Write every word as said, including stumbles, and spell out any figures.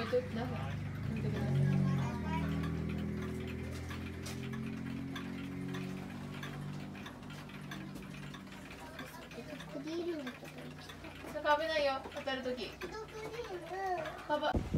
ときなさい。見てください。 クリームのとこに来た。 危ないよ、当たるとき。 クリーム。 パパ。